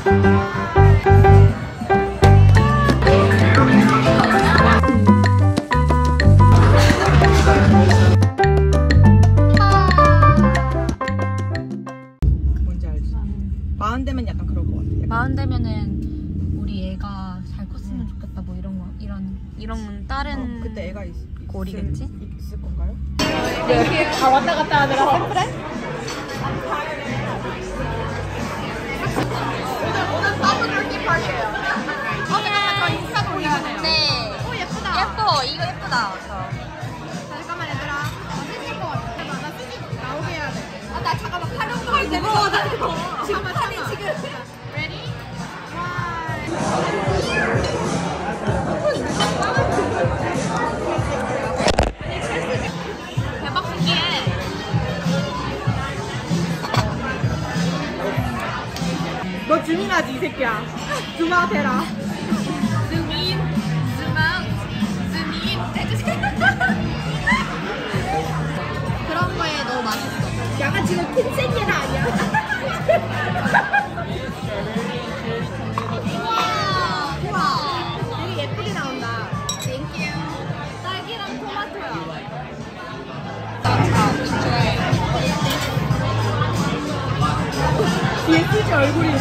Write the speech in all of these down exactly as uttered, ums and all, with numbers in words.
뭔지 알지? 마흔 되면 약간 그럴 것 같아. 마흔 되면은 우리 애가 잘 컸으면 좋겠다 뭐 이런 거 이런 이런 다른 어, 그때 애가 있, 꼴이겠지? 있을, 있을 건가요? 다 왔다 갔다 하느라 샘플해? 오늘 파브들키 파티예요. 어제 저 인스타 올려야 돼요. 네. 오 예쁘다. 예뻐. 이거 예쁘다. 잠깐만 얘들아. 나 쓰실 것 같아. 나 쓰실 나오게 해야 돼. 아 나 잠깐만 촬영도 할 때. 어, 나 이거. 잠깐만 사진 지금. Ready? 대박 신기해. 너 주민하지 이 새끼야. 주마웃 해라. 즈민, 즈마웃, 즈민 해주세요. 그런 거에 너무 맛있어. 야가 지금 킨센예나 아니야? 우와, 우와. 되게 예쁘게 나온다. 땡큐. 딸기랑 토마토야. 뒤에 수지 얼굴이.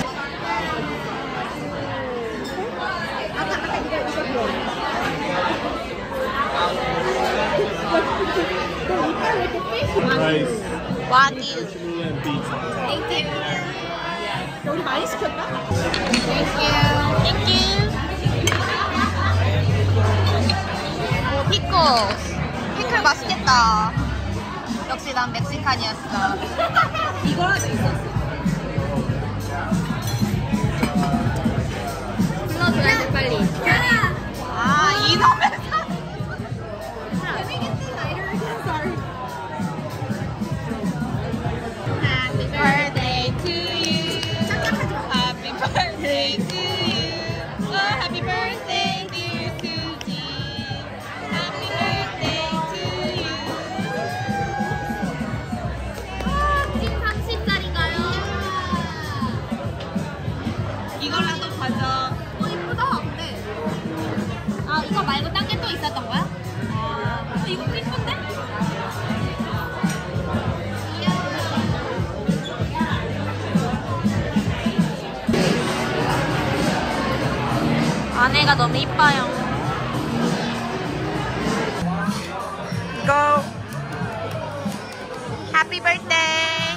아까 아까 이거 이거 너 이빨 왜 이렇게 삐? Rice, 와규. vegetable and beets on top. 땡큐. 우리 많이 시켰다? 땡큐. 땡큐. 오, 피클. 피클 맛있겠다. 역시 난 멕시칸이었어. 이거라도 있었어. 불러줘야 돼, 빨리. 아, 이놈의 Happy birthday to you. Happy birthday to you. Oh, happy birthday, dear Susie. Happy birthday to you. 아, 지금 삼십 살인가요? 이거라도 가져. 어, 이쁘다, 근데. 아, 이거 말고 딴 게 또 있었던 거야? 아, 어, 이것도 이쁜데? 안에가 너무 이뻐요. 이거 Happy birthday.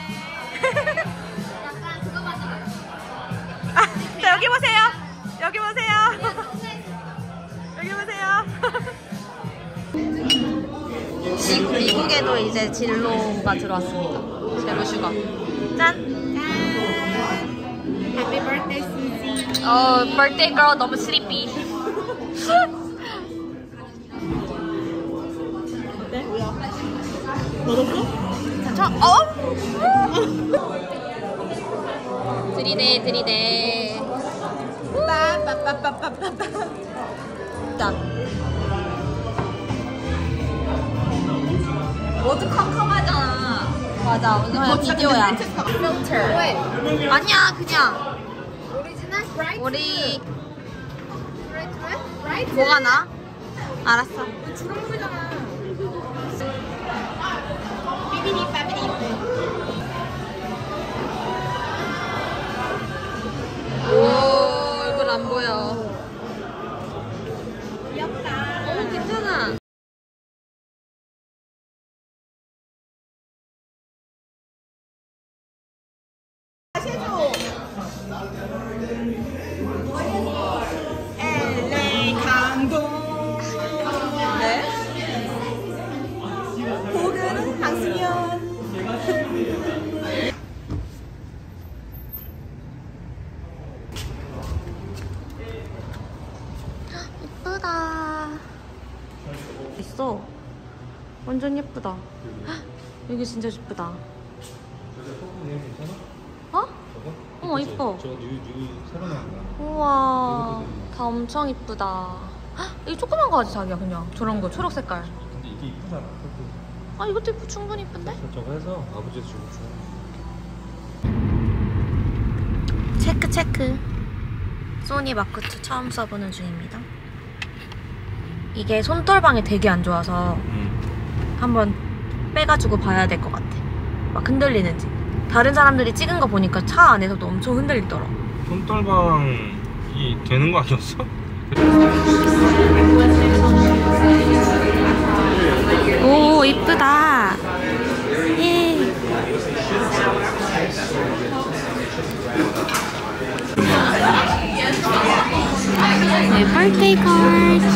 아, 자 여기 보세요. 여기 보세요. 여기 보세요. 지, 미국에도 이제 진로가 들어왔습니다. 제로 슈가. 짠. Happy birthday, Susie. 어, birthday girl 너무 슬리피. 어때? 먹었어? 저, 어? 들이대, 들이대. 빠빠빠빠빠빠. 짠. 모두 컴컴하잖아. 맞아, 이거 비디오야. 필터. 왜? 아니야, 그냥. 오리지널 브라이트. 우리 브라이트? 브라이트? 뭐가 나? 알았어. 주렁물이잖아. 비비니 빠비니. 오, 얼굴 안 보여. 귀엽다. 어, 괜찮아. 엘에이 강동. 네? 고근은 강승현. 예쁘다. 있어. 완전 예쁘다. 헉, 여기 진짜 예쁘다. 어? 어, 이뻐. 저거 뉴, 뉴 새로 나온 거야. 우와, 다 엄청 이쁘다. 헉, 이 조그만 거 하지 자기야 그냥. 저런 거 초록 색깔. 근데 이게 이쁘잖아. 그것도. 아, 이것도 이쁘, 충분히 이쁜데? 저거 해서 아버지 주고 줘. 체크 체크. 소니 마크투 처음 써보는 중입니다. 이게 손떨방이 되게 안 좋아서 음. 한번 빼가지고 봐야 될 것 같아. 막 흔들리는지. 다른 사람들이 찍은 거 보니까 차 안에서도 엄청 흔들리더라. 손떨방이 되는 거 아니었어? 오, 이쁘다. 예. 네, birthday card.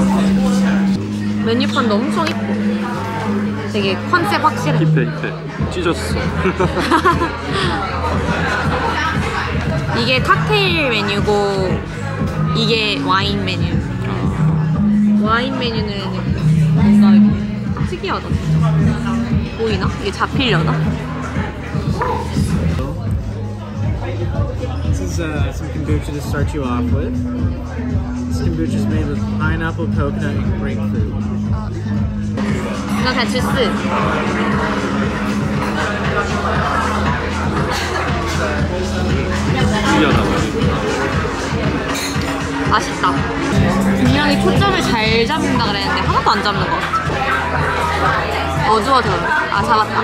메뉴판도 엄청 이뻐. 되게 컨셉 확실해. 힙해 힙해. 찢었어. 이게 칵테일 메뉴고 이게 와인 메뉴. 와인 메뉴는 뭔가 이렇게 특이하다. 보이나? 이게 잡히려나? This is uh, some kombucha to start you off with. This kombucha is made with pineapple, coconut, and grapefruit. 이거 다 주스. 신기하다. 맛있다. 분명히 초점을 잘 잡는다 그랬는데 하나도 안 잡는 것 같아. 어두워져. 아, 잡았다.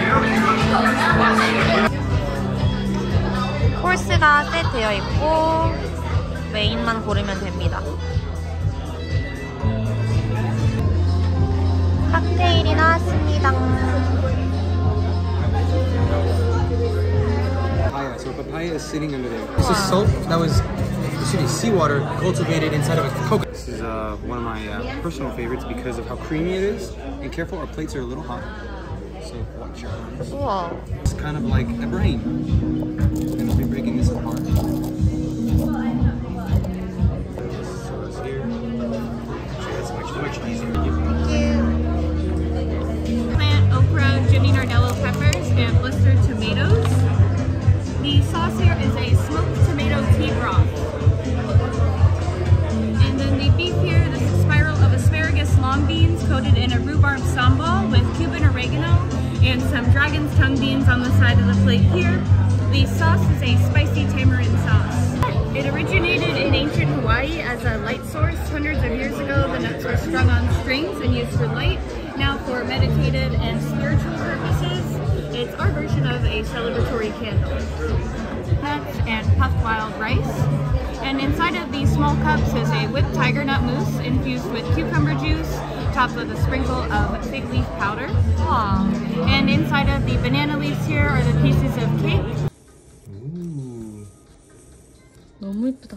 코스가 셋되어 있고 메인만 고르면 됩니다. 칵테일이 나왔습니다. Papaya. So papaya is sitting under there. This is soap that was, excuse me, seawater cultivated inside of a coconut. This is uh, one of my uh, personal favorites because of how creamy it is. And careful, our plates are a little hot, so watch your hands. 우와. It's kind of like a brain. And we'll be breaking this apart. So it's here. So that's much, much easier to give. Plant okra, Jimmy Nardello peppers, and blistered tomatoes. The sauce here is a smoked tomato tea broth. And then the beef here, this is a spiral of asparagus long beans coated in a rhubarb sambal with Cuban oregano and some dragon's tongue beans on the side of the plate here. The sauce is a spicy tamarind sauce. It originated in ancient Hawaii as a light source. Hundreds of years ago, the nuts were strung on strings and used for light. Now for meditative and spiritual purposes, it's our version of a celebratory candle. Nuts and puffed wild rice. And inside of these small cups is a whipped tiger nut mousse infused with cucumber juice, topped with a sprinkle of fig leaf powder. 우와. And inside of the banana leaves here are the pieces of cake. 너무 예쁘다.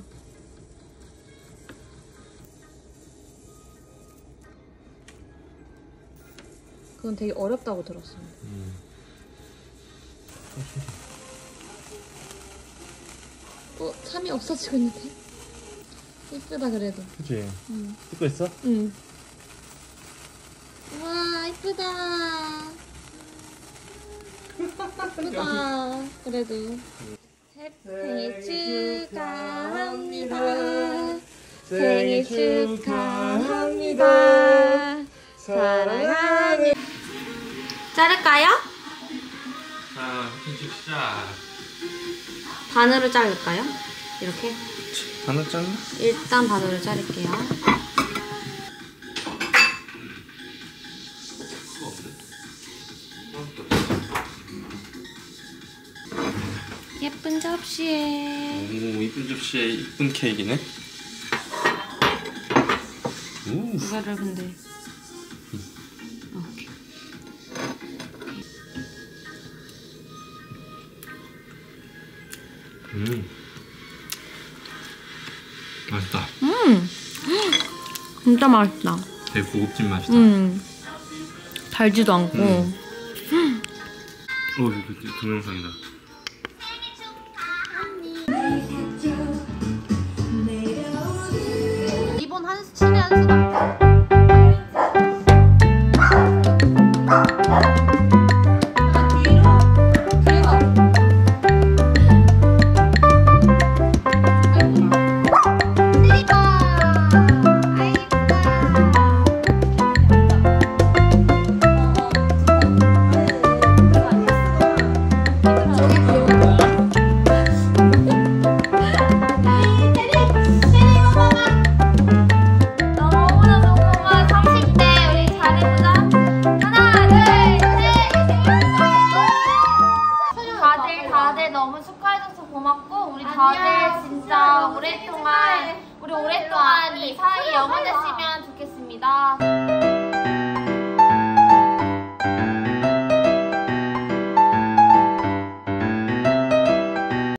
그건 되게 어렵다고 들었어요. 음. 어, 참이 없어지고 있는데? 예쁘다 그래도. 그치? 응. 찍고 있어? 응. 우와, 예쁘다. 예쁘다. 그래도. 생일 축하합니다. 생일 축하합니다. 사랑하는. 자를까요? 자, 시작. 반으로 자를까요? 이렇게? 하나 잘라? 일단 반으로 자를게요. 예쁜 접시에. 오, 이쁜 접시에 이쁜 케이크네. 오. 이거를 근데. 오케이. 음. 맛있다. 음. 진짜 맛있다. 되게 고급진 맛이다. 음. 달지도 않고. 음. 오, 이거 동영상이다. 이번 한 수, 신의 한 수다. 해줘서 고맙고 우리 다들 진짜 오랫동안 우리 오랫동안 이 사이 영원했으면 좋겠습니다.